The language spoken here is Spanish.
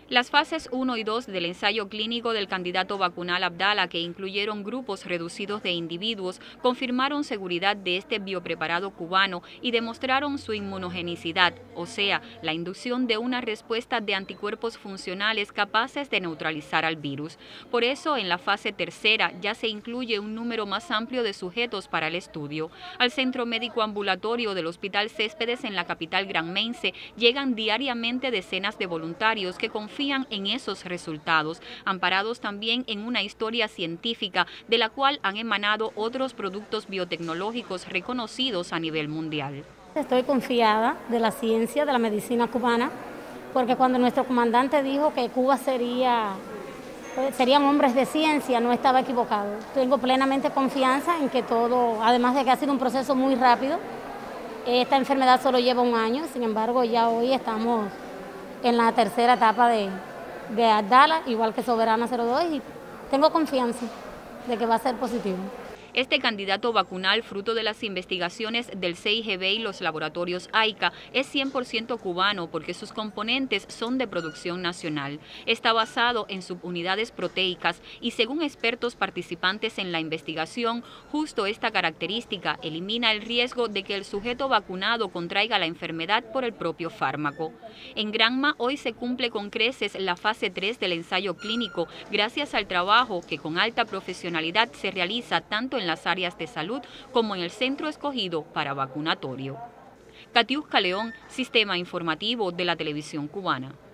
Las fases 1 y 2 del ensayo clínico del candidato vacunal Abdala, que incluyeron grupos reducidos de individuos, confirmaron seguridad de este biopreparado cubano y demostraron su inmunogenicidad, o sea, la inducción de una respuesta de anticuerpos funcionales capaces de neutralizar al virus. Por eso, en la fase tercera ya se incluye un número más amplio de sujetos para el estudio. Al Centro Médico Ambulatorio del Hospital Céspedes en la capital granmense llegan diariamente decenas de voluntarios que confían en esos resultados, amparados también en una historia científica de la cual han emanado otros productos biotecnológicos reconocidos a nivel mundial. Estoy confiada de la ciencia, de la medicina cubana, porque cuando nuestro comandante dijo que Cuba serían hombres de ciencia, no estaba equivocado. Tengo plenamente confianza en que todo, además de que ha sido un proceso muy rápido, esta enfermedad solo lleva un año, sin embargo ya hoy estamos en la tercera etapa de Abdala, igual que Soberana 02, y tengo confianza de que va a ser positivo. Este candidato vacunal, fruto de las investigaciones del CIGB y los laboratorios AICA, es 100% cubano porque sus componentes son de producción nacional. Está basado en subunidades proteicas y, según expertos participantes en la investigación, justo esta característica elimina el riesgo de que el sujeto vacunado contraiga la enfermedad por el propio fármaco. En Granma hoy se cumple con creces la fase 3 del ensayo clínico, gracias al trabajo que con alta profesionalidad se realiza tanto en las áreas de salud como en el centro escogido para vacunatorio. Katiuska León, Sistema Informativo de la Televisión Cubana.